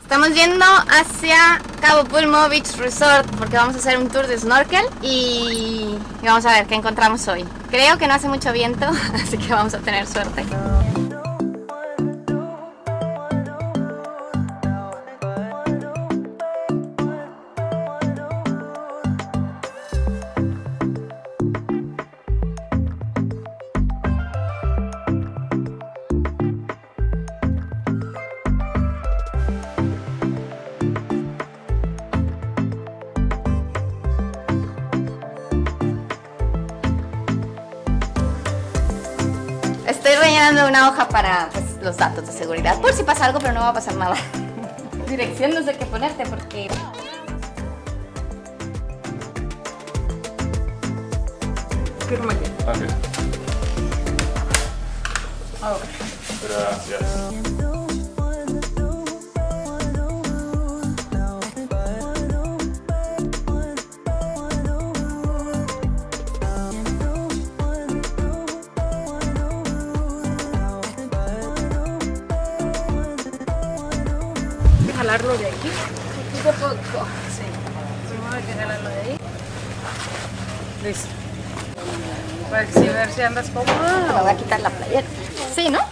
Estamos yendo hacia Cabo Pulmo Beach Resort porque vamos a hacer un tour de snorkel y vamos a ver qué encontramos hoy. Creo que no hace mucho viento, así que vamos a tener suerte. Estoy rellenando una hoja para pues, los datos de seguridad, por si pasa algo, pero no va a pasar nada. Dirección no sé qué ponerte porque... Firma aquí. Okay. Oh. Gracias. Jalarlo de aquí. Poquito a poco. Sí. Primero hay que jalarlo de ahí. Listo. Para que ver si andas cómoda. Me voy a quitar la playera. Sí, ¿no?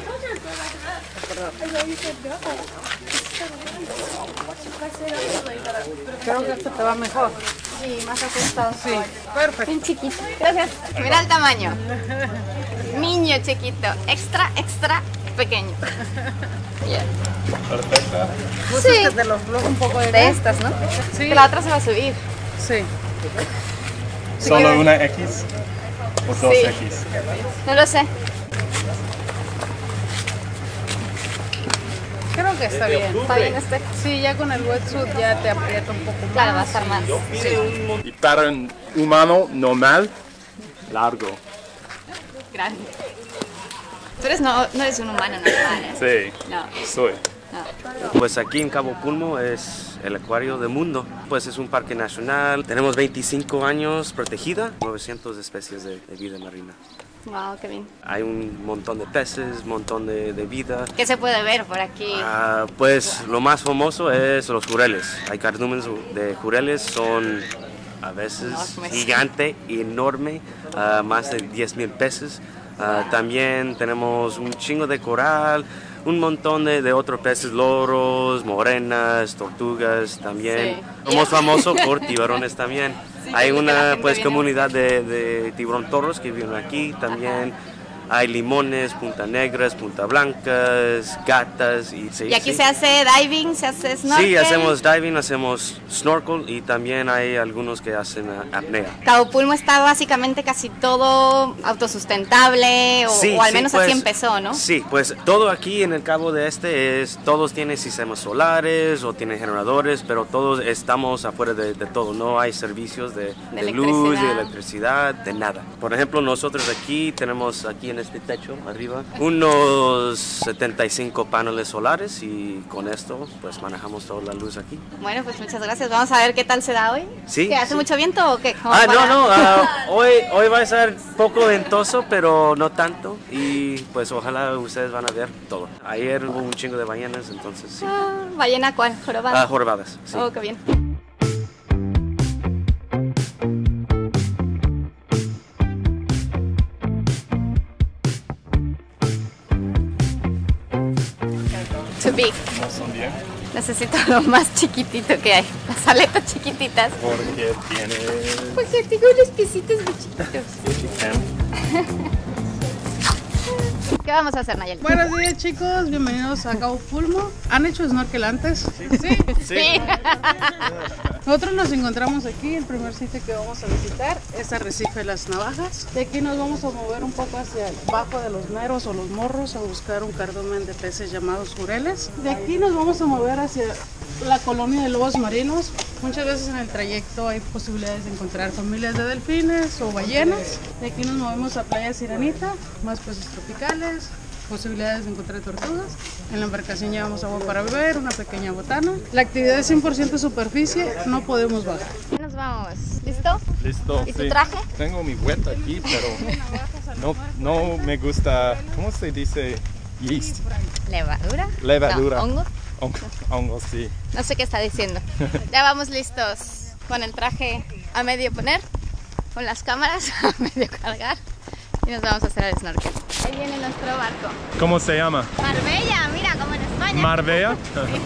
Creo que esto te va mejor. Sí, más ajustado. Sí, perfecto. Bien chiquito. Gracias. Mira el tamaño. Niño chiquito. Extra, extra pequeño. Yeah. Perfecta. ¿Gustas Sí. que te los bloque un poco De estas, ¿no? Sí. Que la otra se va a subir. Sí. ¿Solo una X o dos Sí. X? No lo sé. Creo que está bien. Está bien este. Sí, ya con el wetsuit ya te aprieta un poco más. Claro, va a estar más. Y para un humano normal, largo. Grande. Tú eres no eres un humano normal, ¿eh? Sí, No, soy. no. Pues aquí en Cabo Pulmo es el acuario del mundo. Pues es un parque nacional. Tenemos 25 años protegida, 900 especies de vida marina. Wow, qué bien. Hay un montón de peces, un montón de vida. ¿Qué se puede ver por aquí? Pues lo más famoso es los jureles. Hay cardúmenes de jureles, son a veces Enormes. gigante, enorme, más de 10,000 peces. También tenemos un chingo de coral, un montón de otros peces, loros, morenas, tortugas también. Sí. Somos famosos por tiburones también. Sí, Hay yo vi que la una gente pues viene. comunidad de tiburón toros que viven aquí también. Hay limones, punta negras, punta blancas, gatas y Y aquí se hace diving, se hace snorkel. Sí, hacemos diving, hacemos snorkel y también hay algunos que hacen apnea. Cabo Pulmo está básicamente casi todo autosustentable o al menos pues, así empezó, ¿no? Sí, pues todo aquí en el Cabo de todos tienen sistemas solares o tienen generadores, pero todos estamos afuera de todo, no hay servicios de luz, de electricidad, de nada. Por ejemplo, nosotros aquí tenemos aquí en este techo arriba unos 75 paneles solares y con esto pues manejamos toda la luz aquí. Bueno, pues muchas gracias. Vamos a ver qué tal se da hoy. Sí, ¿Qué, hace sí. mucho viento o qué? No, hoy va a ser poco ventoso, pero no tanto y pues ojalá ustedes van a ver todo. Ayer hubo un chingo de ballenas, entonces sí. ¿Ballena cuál? ¿Jorobada? Jorobadas, sí. Oh, qué bien. Too big. ¿No son bien? Necesito lo más chiquitito que hay. Las aletas chiquititas. Porque tiene... Porque tengo los piecitos muy chiquitos. ¿Qué vamos a hacer, Nayel? Buenos días, chicos, bienvenidos a Cabo Pulmo. ¿Han hecho snorkel antes? Sí. Sí. Nosotros nos encontramos aquí, el primer sitio que vamos a visitar es Arrecife Las Navajas. De aquí nos vamos a mover un poco hacia abajo de los meros o los morros a buscar un cardumen de peces llamados jureles. De aquí nos vamos a mover hacia la colonia de lobos marinos. Muchas veces en el trayecto hay posibilidades de encontrar familias de delfines o ballenas. De aquí nos movemos a Playa Sirenita, más peces tropicales, posibilidades de encontrar tortugas. En la embarcación llevamos agua para beber, una pequeña botana. La actividad es 100% superficie, no podemos bajar. Nos vamos. ¿Listo? Listo. ¿Y tu sí. traje? Tengo mi wet aquí, pero no me gusta, ¿cómo se dice? Yeast. ¿Levadura? Levadura. No, hongo. Hongo sí. No sé qué está diciendo. Ya vamos listos con el traje a medio poner, con las cámaras a medio cargar y nos vamos a hacer el snorkel. Ahí viene nuestro barco. ¿Cómo se llama? Marbella, mira, como en España. Marbella. Sí.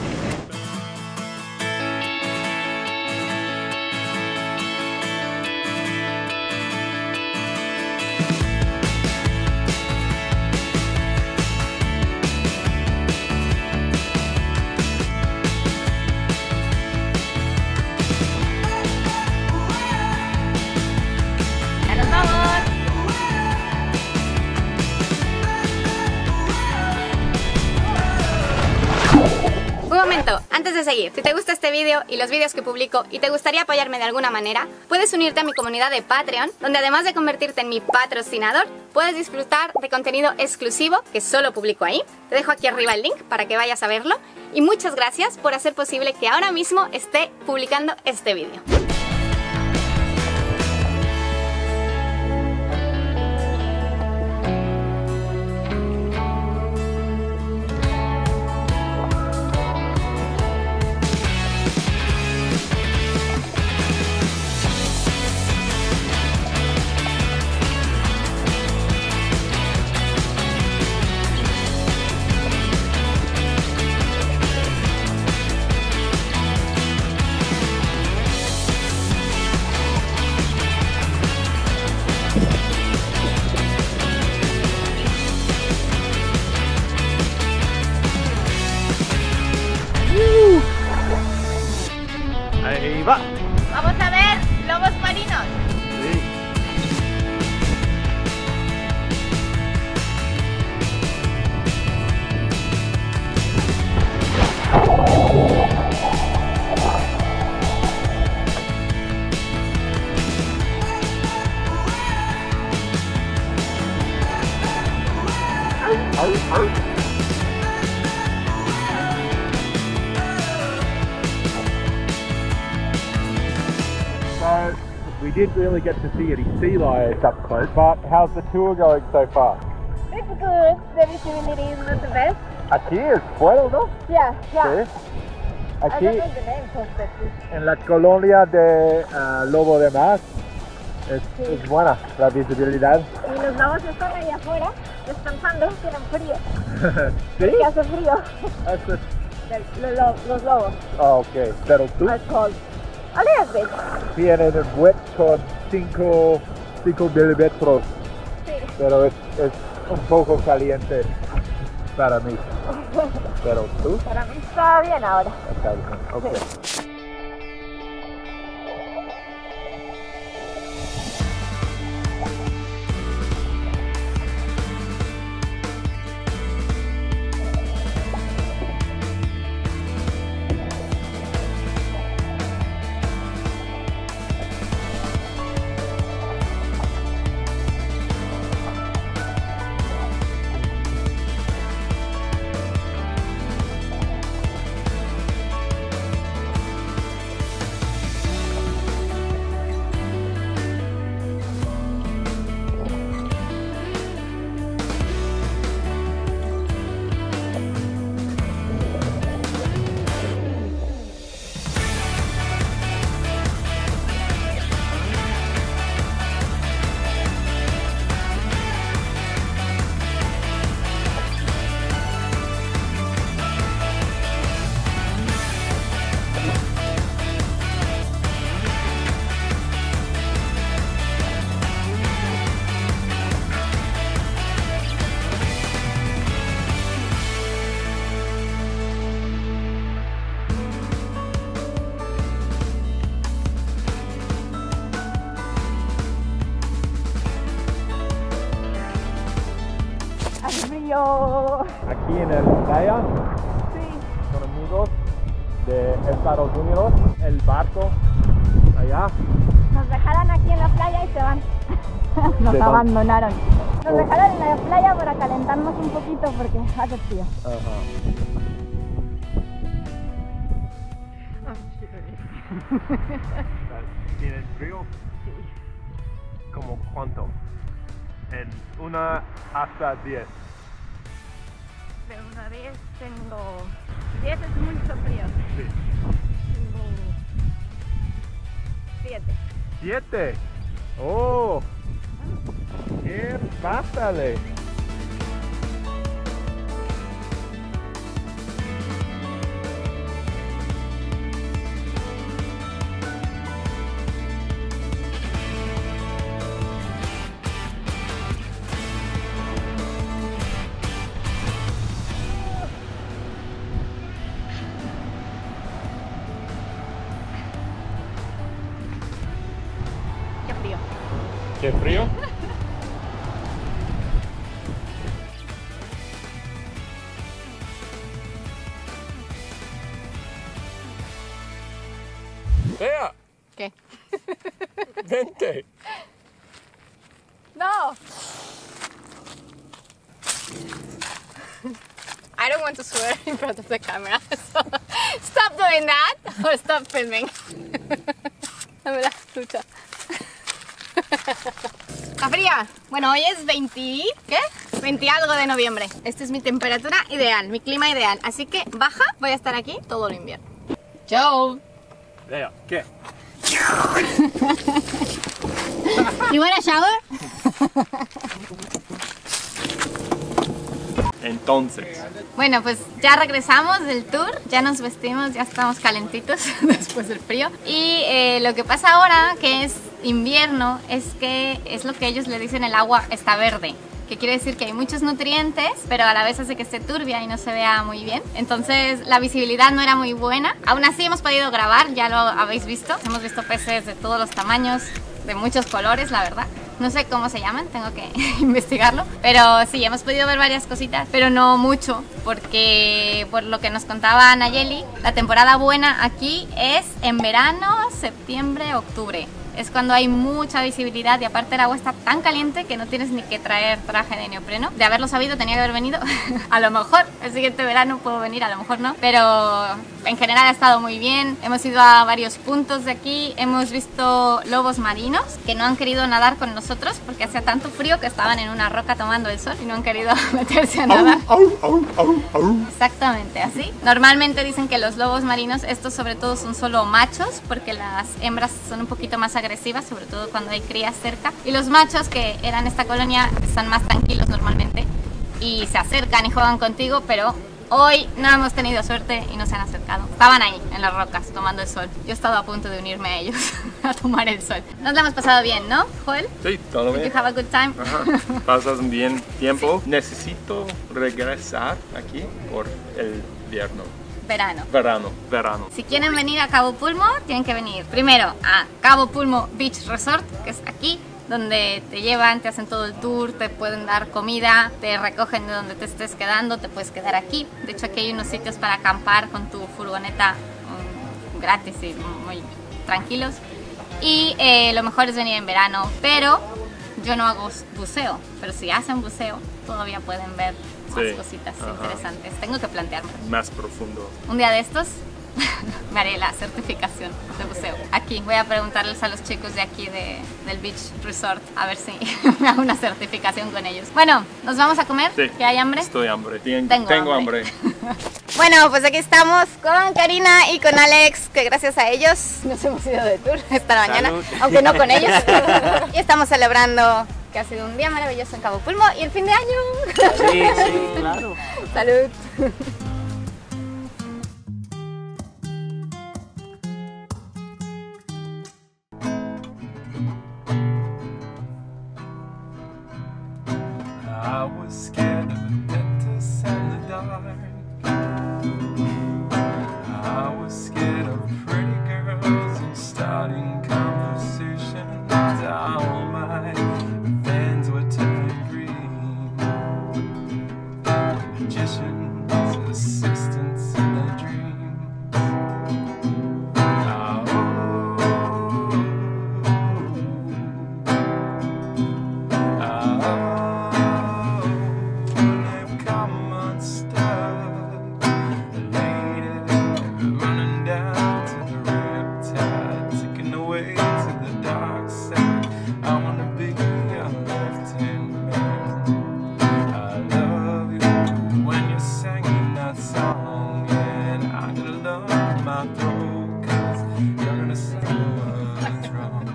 Antes de seguir, si te gusta este vídeo y los vídeos que publico y te gustaría apoyarme de alguna manera, puedes unirte a mi comunidad de Patreon, donde además de convertirte en mi patrocinador, puedes disfrutar de contenido exclusivo que solo publico ahí. Te dejo aquí arriba el link para que vayas a verlo y muchas gracias por hacer posible que ahora mismo esté publicando este vídeo. Ahí va. Vamos a ver lobos marinos. Sí. So we didn't really get to see any sea lions up close, but how's the tour going so far? It's good. The visibility is not the best. Aquí es bueno, ¿no? Yeah, Sí. I Aquí don't know the names of the fish. en la colonia de Lobo de Mar es buena la visibilidad. Y los lobos están ahí afuera descansando, tienen frío. ¿Sí? ¿Qué hace frío? Eso es- Los lobos Ah, ok. Pero tú are cold. A little bit. tienes el wet con 5 milímetros, Sí. pero es un poco caliente para mí. Pero tú Para mí está bien ahora. está bien. Ok. Aquí en el playa, con amigos de Estados Unidos, el barco allá. Nos dejaron aquí en la playa y se van. Nos Se van. abandonaron. Nos dejaron en la playa para calentarnos un poquito porque hace frío. Ajá. ¿Tienen frío? ¿Como cuánto? En 1 hasta 10. De 1 a 10 tengo... 10 es mucho frío. Sí. Tengo... 7. 7. Oh. ¿Qué? Pásale. Qué frío. ¿Qué frío? Vea, ¿Qué? vente. No! I don't want to swear in front of the camera, so stop doing that or stop filming. Dame la escucha. ¿Está fría? Bueno, hoy es 20... ¿qué? 20 algo de noviembre. Esta es mi temperatura ideal, mi clima ideal. Así que baja, voy a estar aquí todo el invierno. Chao. Vea, ¿qué? You want a shower? Entonces. Bueno, pues ya regresamos del tour, ya nos vestimos, ya estamos calentitos después del frío. Y lo que pasa ahora, que es invierno, es que es lo que ellos le dicen el agua está verde. Que quiere decir que hay muchos nutrientes, pero a la vez hace que esté turbia y no se vea muy bien. Entonces la visibilidad no era muy buena. Aún así hemos podido grabar, ya lo habéis visto. Hemos visto peces de todos los tamaños, de muchos colores, la verdad. No sé cómo se llaman, tengo que investigarlo. Pero sí, hemos podido ver varias cositas, pero no mucho, porque por lo que nos contaba Nayeli, la temporada buena aquí es en verano, septiembre, octubre. Es cuando hay mucha visibilidad y aparte el agua está tan caliente que no tienes ni que traer traje de neopreno. De haberlo sabido tenía que haber venido. A lo mejor el siguiente verano puedo venir, a lo mejor no. Pero en general ha estado muy bien. Hemos ido a varios puntos de aquí. Hemos visto lobos marinos que no han querido nadar con nosotros porque hacía tanto frío que estaban en una roca tomando el sol y no han querido meterse a nadar. Exactamente así. Normalmente dicen que los lobos marinos, estos sobre todo son solo machos porque las hembras son un poquito más agresivas, sobre todo cuando hay crías cerca, y los machos que eran esta colonia están más tranquilos normalmente y se acercan y juegan contigo, pero hoy no hemos tenido suerte y no se han acercado. Estaban ahí en las rocas tomando el sol. Yo he estado a punto de unirme a ellos a tomar el sol. Nos lo hemos pasado bien, ¿no, Joel? Sí, todo bien. Did you have a good time? Ajá. Pasas un bien tiempo. Sí. Necesito regresar aquí por el invierno. Verano. Si quieren venir a Cabo Pulmo, tienen que venir primero a Cabo Pulmo Beach Resort, que es aquí, donde te llevan, te hacen todo el tour, te pueden dar comida, te recogen de donde te estés quedando, te puedes quedar aquí. De hecho, aquí hay unos sitios para acampar con tu furgoneta gratis y muy tranquilos. Y lo mejor es venir en verano, pero yo no hago buceo, pero si hacen buceo, todavía pueden ver más cositas interesantes. Tengo que plantearme. Más profundo. Un día de estos me haré la certificación de buceo. Aquí voy a preguntarles a los chicos de aquí del Beach Resort a ver si me hago una certificación con ellos. Bueno, ¿nos vamos a comer? Sí. ¿Que hay hambre? Estoy hambre. Tengo hambre. Bueno, pues aquí estamos con Karina y con Alex, que gracias a ellos nos hemos ido de tour esta mañana, aunque no con ellos. Y estamos celebrando que ha sido un día maravilloso en Cabo Pulmo y el fin de año. Sí, claro. Salud. I was scared of the dentist and the dark. I was scared of pretty girls and starting conversations. All my fans were turning green. Magicians my throat, 'cause you're gonna say the words wrong.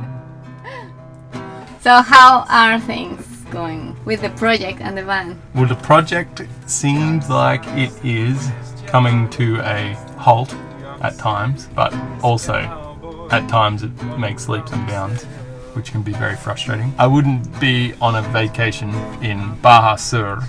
So how are things going with the project and the band? Well, the project seems like it is coming to a halt at times, but also at times it makes leaps and bounds, which can be very frustrating. I wouldn't be on a vacation in Baja Sur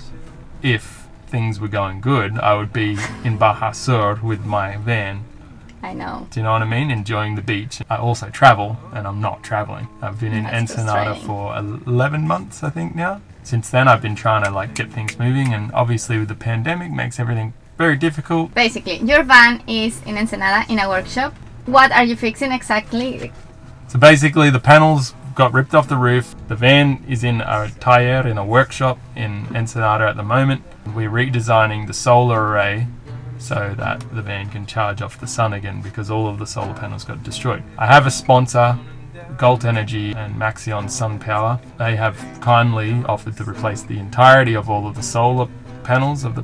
if things were going good. I would be in Baja Sur with my van. I know. Do you know what I mean? Enjoying the beach. I also travel, and I'm not traveling. I've been in That's Ensenada frustrating. for 11 months, I think now. Since then, I've been trying to like get things moving, and obviously with the pandemic, makes everything very difficult. Basically, your van is in Ensenada in a workshop. What are you fixing exactly? So basically, the panels got ripped off the roof. The van is in a taller, in a workshop in Ensenada at the moment. We're redesigning the solar array so that the van can charge off the sun again, because all of the solar panels got destroyed. I have a sponsor, Galt Energy and Maxion Sun Power. They have kindly offered to replace the entirety of all of the solar panels of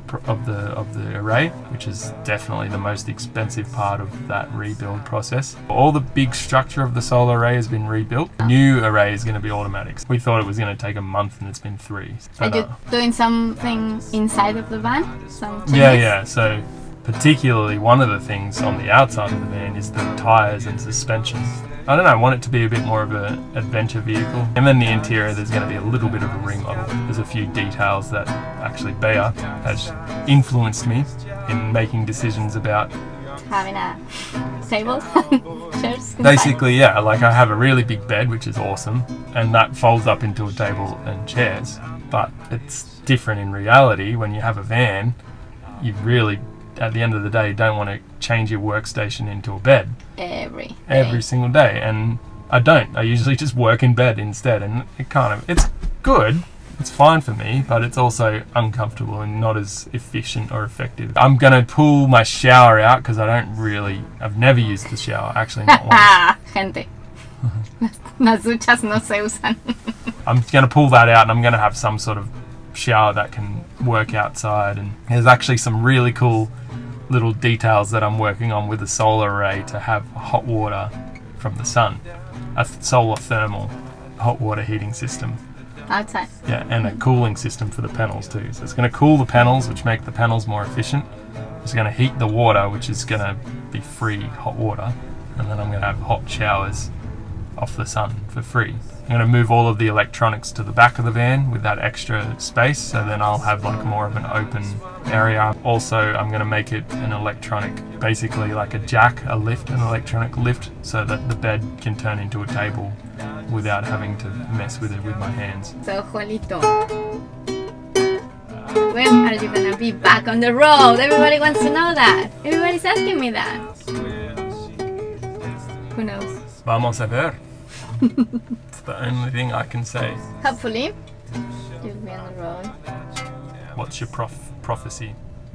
the array, which is definitely the most expensive part of that rebuild process. All the big structure of the solar array has been rebuilt. The new array is going to be automatic. We thought it was going to take a month, and it's been 3. Are you doing something inside of the van? Some changes? Yeah. So particularly one of the things on the outside of the van is the tyres and suspension. I don't know, I want it to be a bit more of an adventure vehicle. And then the interior, there's going to be a little bit of a remodel. There's a few details that actually Bea has influenced me in making decisions about. Having a table, chairs inside. Basically, yeah, like I have a really big bed, which is awesome, and that folds up into a table and chairs. But it's different in reality. When you have a van, you really, at the end of the day, don't want to change your workstation into a bed every single day, and I don't. I usually just work in bed instead, and it's good, it's fine for me, but it's also uncomfortable and not as efficient or effective. I'm gonna pull my shower out because I've never used the shower, actually not once. Gente, las duchas no se usan. I'm gonna pull that out, and I'm gonna have some sort of shower that can work outside, and there's actually some really cool little details that I'm working on with the solar array to have hot water from the sun, a solar thermal hot water heating system. Outside. Yeah, and a cooling system for the panels too. So it's going to cool the panels, which make the panels more efficient. It's going to heat the water, which is going to be free hot water, and then I'm going to have hot showers off the sun for free. I'm going to move all of the electronics to the back of the van with that extra space, so then I'll have like more of an open area. Also, I'm going to make it an electronic, basically like a jack, an electronic lift, so that the bed can turn into a table without having to mess with it with my hands. So, Juanito, when are you going to be back on the road? Everybody wants to know that. Everybody's asking me that. Who knows? Vamos a ver. It's the only thing I can say. Hopefully, you'll be on the road. What's your prophecy?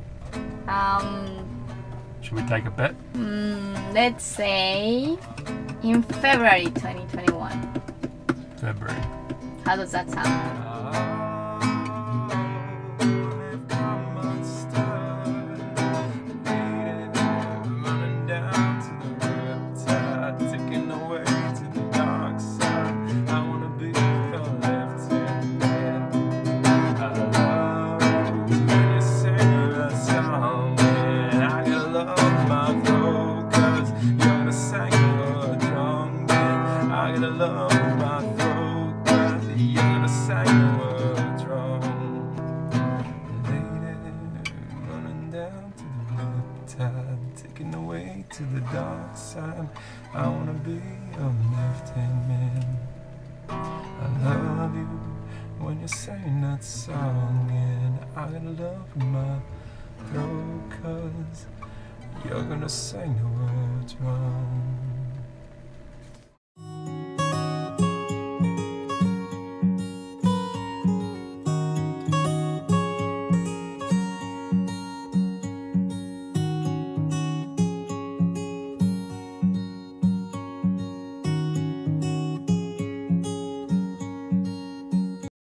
Should we take a bet? Let's say in February 2021. February. How does that sound? Taking away to the dark side. I wanna be a lifting man. I love you when you're saying that song, and I got love in my throat, 'cause you're gonna sing the words wrong.